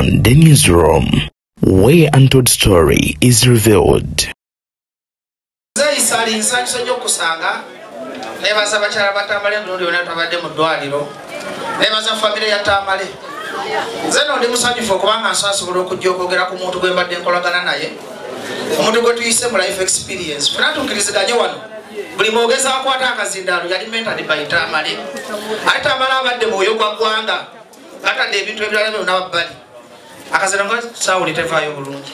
on the newsroom, where untold story is revealed. Nebaza bakyala batambale emirundi yonna twabadde mu ddwaliro. Nebaza famire ya Tamale. Zeno ndi musanyufu okubanga nsobola okujja okwogera ku muntu gwe mbadde nkolagana naye. Omuntu gwe tuyise mu life experience. Fena tukkiriziganye wano. Buli mwogeza akwata akazindaalo yali mentored by Tamale. Ate Tamale abadde mu buyo gwa ggwanga. Atadde ebintu ebirala byonna wabbali. Akazindaalo saawuli tevaayo bulungi.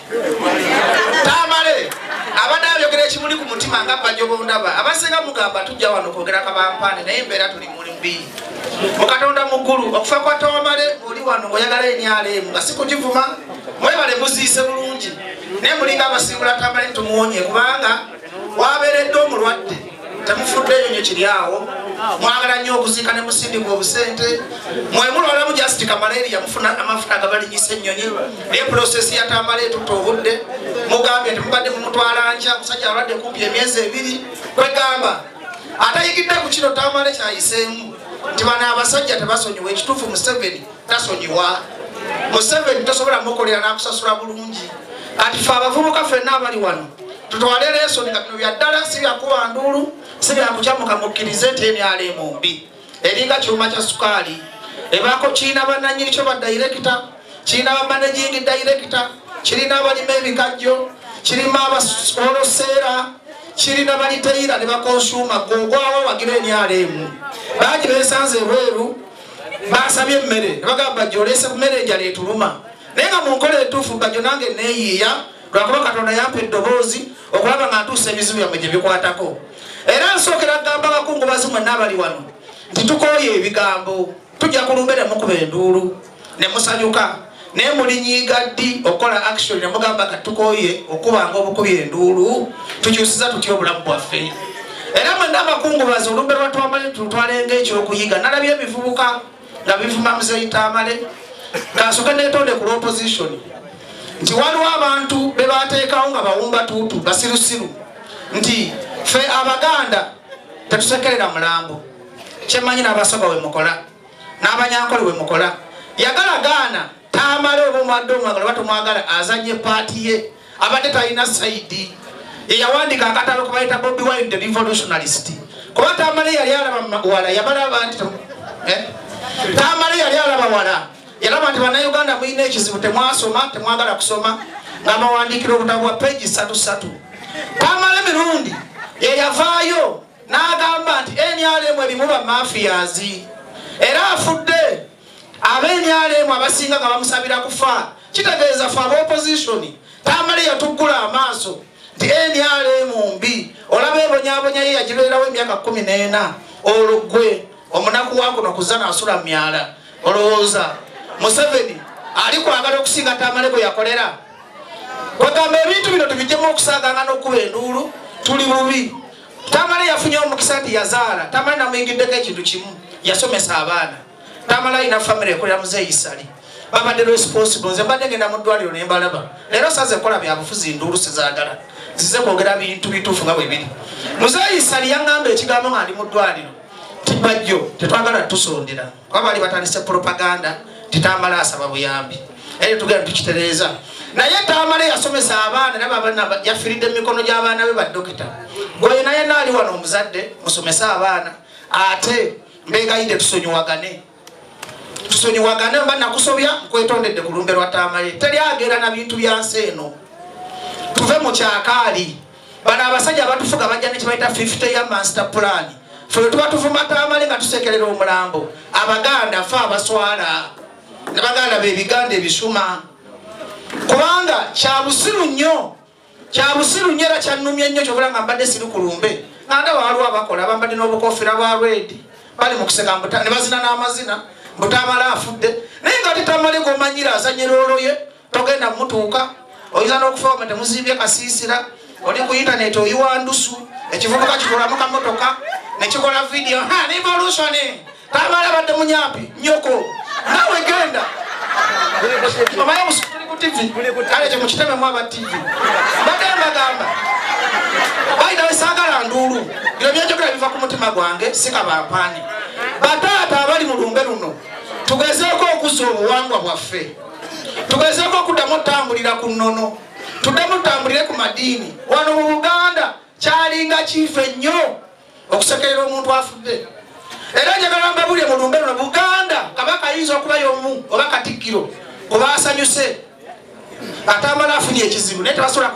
Tamale abadde ayogera ekimuli ku mutima nga bajjobo ndaba abasenga mugamba tujja wano kwogera kabampane naye embeera tuli muli mbi mu Katonda muggulu okufa kwa Tamale oli wano ng'oyagala enyaleemu nga si kugivuma mwebale muziise bulungi naye mulinga abasiibula Tamale tumuwonye kubanga wabeeredde omulwadde temufuddeyo nnyo kiri awo mwagala nnyo okuziika ne musindika obusente mwemulwala mu jastika malaria mufuna amafuta agabalinyisa ennyonyi naye process ya Tamale etutta obudde mugambye temubadde mumutwala nkya musajja alwadde kumpi emyezi 2 kwegamba atayigidde ku kino Tamale kyayiseemu nti bano abasajja tebasonyiwa ekituufu Museveni tasonyiwa Museveni tosobola mukolera n'akusasula bulungi ati fe abavubuka ffenna abali wano tutwale lesoni nga bino bya ddala si byakuba nduulu si byakukyamuka mukkirize nti enyaleemu mbi eringa kyuma kya sukaali ebaako kiina bannannyini kyo badirekita kiina bamanaging director kirina abalima ebikajjo kirina abasoloseera kirina baliteira ne bakonsuma gogwawo wagira enyaleemu baagi besanze ebweru basabye emmere ne bagamba gyolese ku mmere ejala etuluma naye nga mu nkola etuufu bajjo nange neeyiiya lwakuba Katonda yampa eddoboozi okulaba nga ntuusa ebizibu byammwe gye bikwatako era nsookera kugamba abakungubazi mwenna abali wano nti tukooye ebigambo tujja kulumbere mukuba enduulu ne musanyuka naye mulinyiiga ddi okola action ne mugamba katukooye okubanga obukubye enduulu tukyusiza tutya obulamu bwaffe era mwenna abakungubazi olumbe lwa Tamale tutwalenga ekyokuyiga nalabye ebivubuka nga bivuma Muzeeyi Tamale kasooke neetonde ku opposition nti waliwo abantu be bateekawo nga bawumba tuutu basirusiru nti fe Abaganda tetusekerera mulambo kyemmanyi n'abasoga we mukola n'abanyankole we mukola yagala gaana Tamale oba omwadde omwagala oba tomwagala azanye paati ye abadde talina saidi yeyawandika akatalo kubayita Bobi Wine the revolutionalist kuba Tamale yali alaba wala yabalaba nti Tamale yali alaba wala yalaba nti bannayuganda muyina ekizibu temwasoma temwagala kusoma ng'amawandiikiro obutabu bwa peegi 3 Tamale mirundi yeyavaayo n'agamba nti NRM erimu bamafias era afudde ab'NRM abasinga nga bamusabira kufa kitegeeza fe ab'opposition Tamale yatuggula amaaso nti NRM mbi olaba ebonyabonya ye yagibeerawo emyaka 14 olwo ggwe omunaku wakuno kuzana asula myala olowooza Museveni ali kwagala okusinga Tamale gwe yakolera kwegamba ebintu bino tubijjemu okusaganga n'okuba enduulu tuli bubi Tamale yafunye omukisa nti yazaala Tamale namuyingiddeko ekintu kimu yasomesa abaana Tamale alina famire ekolera Muzeeyi Sali babadde responsible nze mbadde ngenda mu ddwaliro ne mbalaba leero saze kola byabufuzi nduulu sizaagala zize kwogera bintu bituufu nga bwe biri Muzeeyi Sali yaŋŋamba ekigambo nga ali mu ddwaliro tibajjo tetwagala tusondera kuba bali batandise propaganda Tamale asaba buyambi era tugenda tukitereeza naye Tamale yasomesa abaana nabo yafiridde mu mikono gy'abaana be baddokita gwe naye naali wano omuzadde musomesa abaana ate mbegayidde tusonyiwagane mba nakusobya nkwetondedde ku lumbe lwa Tamale teri agera na bintu bya nsi eno tuve mu kyakaali bano abasajja abatufuga bajja nekibayita 50-year master plan fe tuba tuvuma Tamale nga tusekerera omulambo Abaganda fe abaswala ne baganda b'ebiganda ebisuma kubanga kyabusiru nnyo era kyannumye nnyo kyobula nga mbadde siri ku lumbe nga waliwo abakola abambadde n'obukofiira bwa red bali mu kuseka ne bazina n'amazina Tamale afudde naye nga Tamale g'omanyira azanyira oloye togenda mutuuka oyinza n'okufa temuzimbye kasiisira oli ku internet oyiwa ndusu ekivubuka kikolamu kamotoka nekikola video revolution Tamale abadde munyaapi nyoko nawe genda omaye musukuli ku TV kale kyemukiteme mu aba TV bagamba bayina wesagala nduulu bino byenjogera biva ku mutima gwange sikabampaani bataata abali mu lumbe luno tugezeeko okuzza obuwangwa bwaffe tugezeeko okuddamu otambulira ku nnono, tuddamu otambulire ku madiini. Wano mu Buganda kyalinga kiife nnyo okusekerera omuntu afudde. Era njagala mbabulire mu lumbe luno Buganda Kabaka ayinza okuba y'omu oba Katikkiro kuba asanyuse Atambala afunye ekizibu naye tebasobola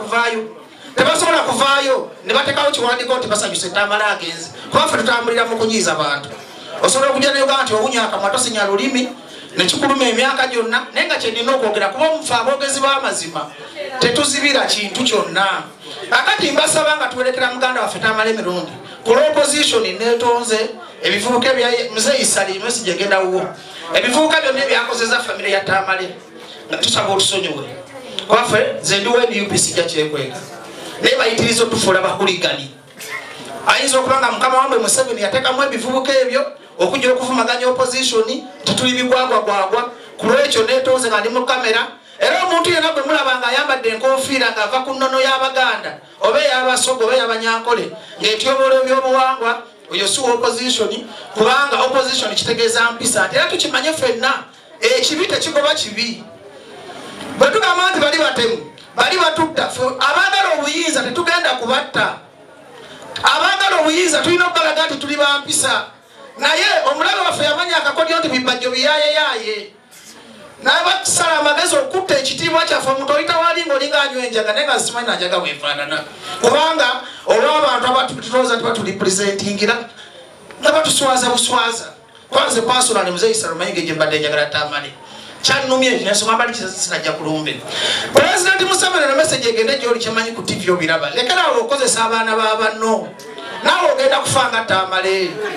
kuvaayo ne bateekawo kiwandiiko nti basanyuse Atambala agenze. Kuba ffe tutambulira mu kunyiiza abantu. Osobola okujja ne Uganda nti owunya akamwa tosinya lulimi ne kikuluma emyaka gyonna naye nga kyenina okwogera kuba omufe aboogezi b'amazima tetuzibira kintu kyonna. Akati mbasaba nga tuwerekera muganda waffe Atambala emirundi ku opposition netonze ebivubuka ebya Mzee Isali message egenda wo ebivubuka byonna ebyakozeza family ya Atambala nga tusaba otusonyiwe kwaffe ze ndiwe ni UPC kyekweka naye bayitiriza otufuula bahuligani. Ayinza okuba nga mukama wamwe Museveni yateekamu ebivubuka ebyo okujja okuvumaganya opposition tetuli bigwagwagwagwa ku lwekyo netonze nga ndi mu kamera. Era omuntu yenna bwe mulaba nga ayambadde enkofiira ng'ava ku nnono y'Abaganda oba ey'Abasogo oba ey'Abanyankole ng'etyoboola ebyobuwangwa oyo si opposition kubanga opposition kitegeeza mpisa nti era tukimanye ffenna ekibi tekigoba kibi. Bwe tugamba nti bali batemu bali batutta abaagala obuyinza tetugenda kubatta. Abaagala obuyinza tulina okugalaga nti tuli bampisa naye omulabe waffe yamanya akakodyo nti bibajjo biyaayeyaye n'abasala amagezi okutta ekitiibwa kyaffe omuntu oyita wali ng'olinga anywa enjaga naye nga simanyi najaga bwefaanana kubanga olw'abantu abatulowooza nti batulipresentingira nga batuswaza buswaza. Kwanze personal Mzee Isali Mayinge gye mbadde njagala Atambala kyannumye ekyo nensonga mbali sinajja kulumbe. Pulezidenti Museveni ne message egende gy'oli kyemanyi ku TV obiraba lekeraawo okozesa abaana b'abanno naawe ogenda kufa nga Atambala.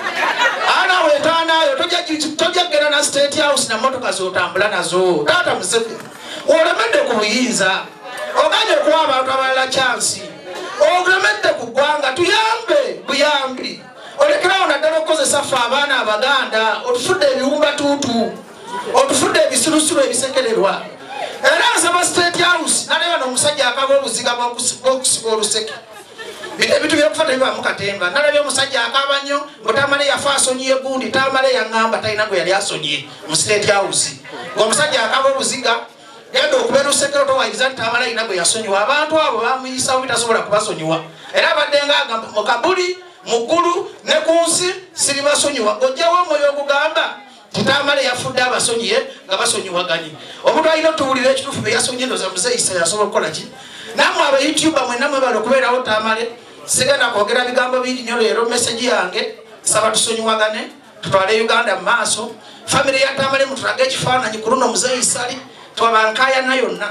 Naawe etaanaayo tojja kgenda na State House na motoka z'otambula nazo. Taata Museveni olemedde ku buyinza oganye okuwa abantu abalala chansi olemedde ku ggwanga tuyambe buyambi olekerawo naddala okukozesa ffe abaana Abaganda otufudde ebiwumba tuutu otufudde ebisirusiru ebisekererwa. Era nsaba State House naleba n'omusajja akaba obuziga bw'okusiba oluseke ebitu byokufata biba mukatemba. Nalabye omusajja akaaba nnyo Atambala yafa asonyiye gundi Atambala yaŋŋamba talina gwe yali asonyiye mu State House. Omusajja akaba obuziga genda okubeera osekero towayiriza nti Atambala alina gwe yasonyiwa. Abantu abo bamuyisa bitasobola kubasonyiwa era abadde ng'agamba mu kabuli mu ggulu ne ku nsi siribasonyiwa. Ojjawo omwoyo ogugamba Atambala yafudde abasonyiye nga basonyiwaganye. Omuntu alina otuwulira ekituufu bye yasonyiye ndoza Mzee Isali asobola okukola ki? Nammwe aba YouTuber mwenna mwebala okubeerawo Atambala. Sigenda kwogera bigambo bingi nnyo leero message yange saba tusonyiwagane tutwale Uganda mu maaso. Family ya Atambala mutulage ekifaananyi ku luno Mzee Isali twabankaayana yonna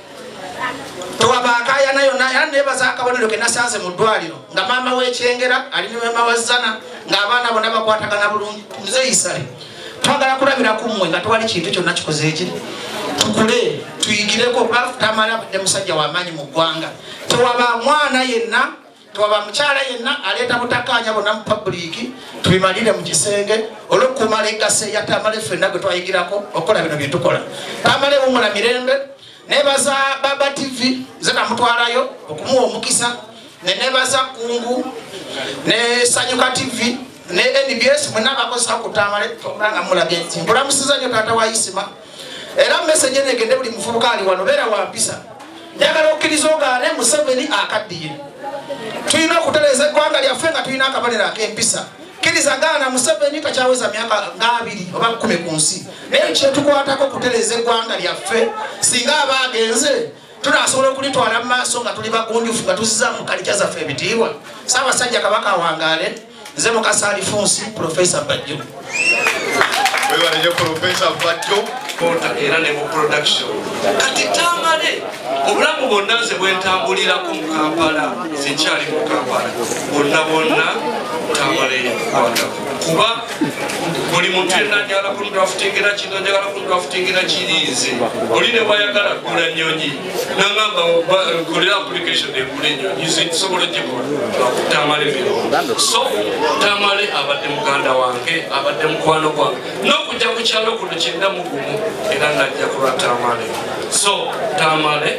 era neebaza akabonero ke nasanze mu ddwaliro nga maama w'ekyengera ali ne Wema Wazzana ng'abaana bonna bakwatagana bulungi. Mzee Isali twagala kulabira ku mmwe nga tewali kintu kyonna kikoze eki tukule tuyigireko kuba Atambala abadde musajja w'amaanyi mu ggwanga. Tewaba mwana yenna tewaba mukyala yenna aleeta butakkaanya bonna mu public tubimalire mu kisenge olw'okukuuma legacy ya Atambala ffenna gwe twayigirako okukola bino bye tukola. Atambala ewummula mirembe. Neebaza Baba TV nze namutwalayo okumuwa omukisa ne neebaza Kungu ne Sanyuka TV ne NBS mwenna abakozesa ku Atambala nga mulabye nti mbulamusiza nnyo taata wa Isima. Era message negende buli muvubuka ali wano beera wa mpisa njagala okkiriza ogaane Museveni akaddiye. Tulina okutereeza eggwanga lyaffe nga tulina akabaliro ak'empisa. Kkiriza gaana Museveni takyaweza myaka nga 2 oba 10 ku nsi naye kyetukwatako okutereeza eggwanga lyaffe singa aba agenze tunaasobola okulitwala mu maaso nga tuli bagunjufu nga tuziza mu kalikya zaffe ebitiibwa. Ssaabasajja Kabaka awangaale. Nze Mukasa Alifonsi Professor Bajjo. Wewe Professor Bajjo kota era ne mu production. Kati Atambala obulamu bonna nze bwentambulirako mu Kampala sinkyali mu Kampala bonna Atambala ekwata kuba buli muntu yenna njagala kundraftingira kino njagala kundraftingira kiriizi oli ne wayagala kugula nnyonyi nangamba kulira application egula ennyonyi zisobola gikola Atambala ebiro. So Atambala abadde muganda wange abadde mukwano gwange n'okujja ku kyalo kuno kirina mugumu era najja kulwa Atambala. So Atambala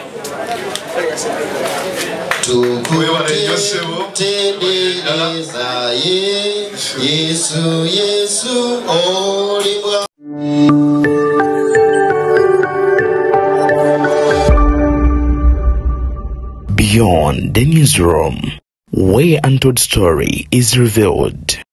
tukutendereza Yesu oli Beyond the newsroom, where untold story is revealed.